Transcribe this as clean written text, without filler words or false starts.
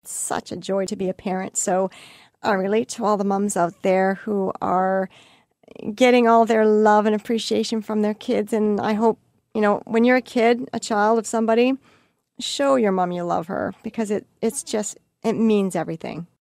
such a joy to be a parent. So I relate to all the moms out there who are getting all their love and appreciation from their kids. And I hope, when you're a kid, a child of somebody, show your mom you love her, because it means everything.